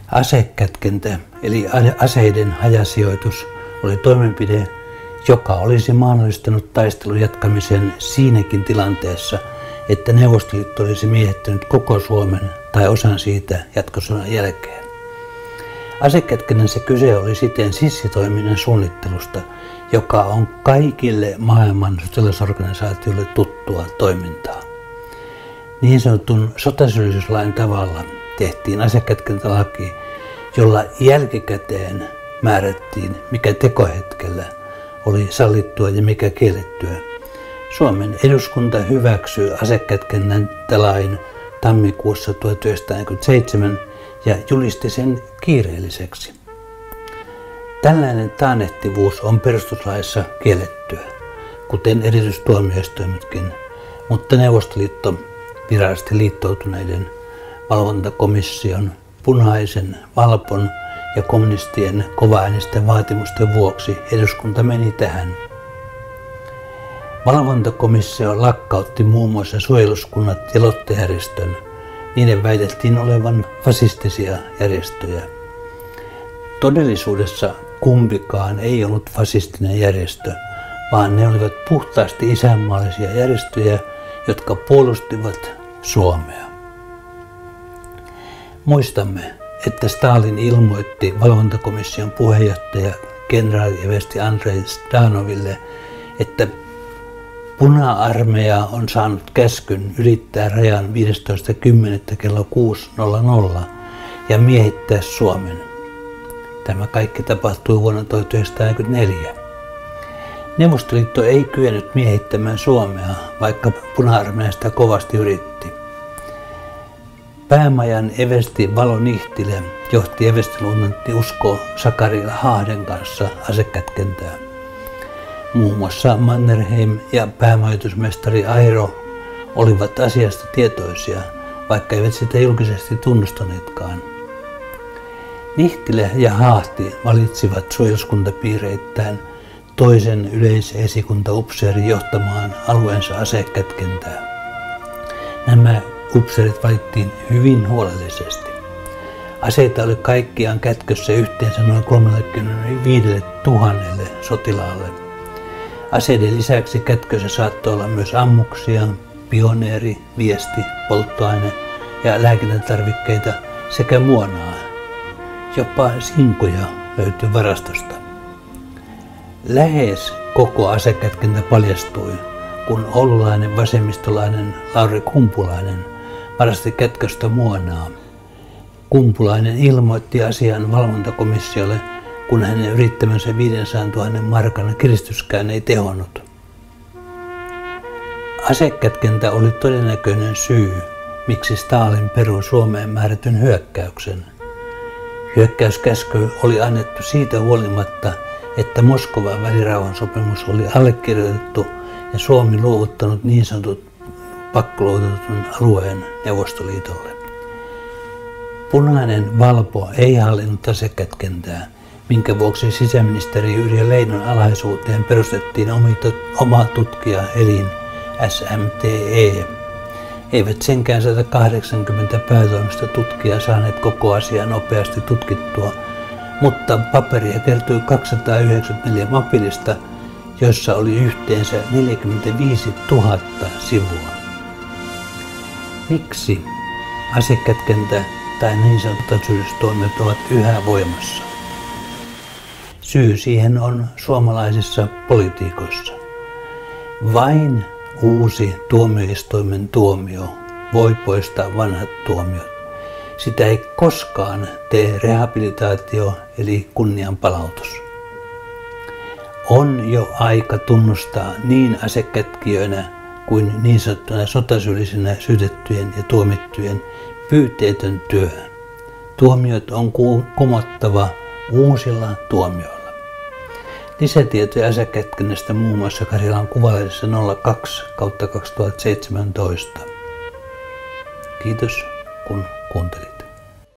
Asekätkentä eli aseiden hajasijoitus oli toimenpide, joka olisi mahdollistanut taistelun jatkamisen siinäkin tilanteessa, että Neuvostoliitto olisi miehittänyt koko Suomen tai osan siitä jatkosodan jälkeen. Asekätkennässä kyse oli siten sissitoiminnan suunnittelusta, joka on kaikille maailman sotilasorganisaatioille tuttua toimintaa. Niin sanotun sotasyyllisyyslain tavalla tehtiin asekätkentä-laki, jolla jälkikäteen määrättiin, mikä tekohetkellä oli sallittua ja mikä kiellettyä. Suomen eduskunta hyväksyi asekätkentälain tammikuussa 1947 ja julisti sen kiireelliseksi. Tällainen taannehtivuus on perustuslaissa kiellettyä, kuten erityistuomioistuimetkin, mutta Neuvostoliitto virallisesti liittoutuneiden valvontakomission, Punaisen, Valpon ja kommunistien kovaäänisten vaatimusten vuoksi eduskunta meni tähän. Valvontakomissio lakkautti muun muassa suojeluskunnat ja Lotte-järjestön. Niiden väitettiin olevan fasistisia järjestöjä. Todellisuudessa kumpikaan ei ollut fasistinen järjestö, vaan ne olivat puhtaasti isänmaallisia järjestöjä, jotka puolustivat Suomea. Muistamme, että Stalin ilmoitti valvontakomission puheenjohtaja kenraali-eversti Andrei Zhdanoville, että Puna-armeija on saanut käskyn ylittää rajan 15.10. kello 6.00 ja miehittää Suomen. Tämä kaikki tapahtui vuonna 1944. Neuvostoliitto ei kyennyt miehittämään Suomea, vaikka Puna-armeija sitä kovasti yritti. Päämajan eversti Valo Nihtilä johti everstiluutnantti Usko Sakari Lahden kanssa asekätkentää. Muun muassa Mannerheim ja päämajoitusmestari Airo olivat asiasta tietoisia, vaikka eivät sitä julkisesti tunnustaneetkaan. Nihtilä ja Haahti valitsivat suojeluskuntapiireittäin toisen yleisesikuntaupseerin johtamaan alueensa asekätkentää. Nämä upseerit valittiin hyvin huolellisesti. Aseita oli kaikkiaan kätkössä yhteensä noin 35 000 sotilaalle. Aseiden lisäksi kätkössä saattoi olla myös ammuksia, pioneeri, viesti, polttoaine ja lääkintätarvikkeita sekä muonaa. Jopa sinkoja löytyi varastosta. Lähes koko asekätkentä paljastui, kun oululainen vasemmistolainen Lauri Kumpulainen varasti kätköstä muonaa. Kumpulainen ilmoitti asian valvontakomissiolle, kun hänen yrittämänsä 500 000 markan kiristyskään ei tehonnut. Asekätkentä oli todennäköinen syy, miksi Stalin perui Suomeen määrätyn hyökkäyksen. Hyökkäyskäsky oli annettu siitä huolimatta, että Moskovan välirauhansopimus oli allekirjoitettu ja Suomi luovuttanut niin sanotut pakkoluovutetun alueen Neuvostoliitolle. Punainen Valpo ei hallinnut asekätkentää, minkä vuoksi sisäministeri Yrjö Leinon alaisuuteen perustettiin oma tutkijaelin SMTE. Eivät senkään 180 päätoimista tutkijaa saaneet koko asiaa nopeasti tutkittua, mutta paperia kertoi 294 mapillista, joissa oli yhteensä 45 000 sivua. Miksi asekätkentä tai niin sanotut sotasyyllisyystoimiot ovat yhä voimassa? Syy siihen on suomalaisissa politiikoissa. Vain uusi tuomioistuimen tuomio voi poistaa vanhat tuomiot. Sitä ei koskaan tee rehabilitaatio eli kunnianpalautus. On jo aika tunnustaa niin asekätkijöinä kuin niin sanottuna sotasyyllisinä syytettyjen ja tuomittujen pyyteetön työ. Tuomiot on kumottava uusilla tuomioilla. Lisätietoja asekätkennästä muun muassa Karjalan Kuvalehdessä 02/2017. Kiitos kun kuuntelit.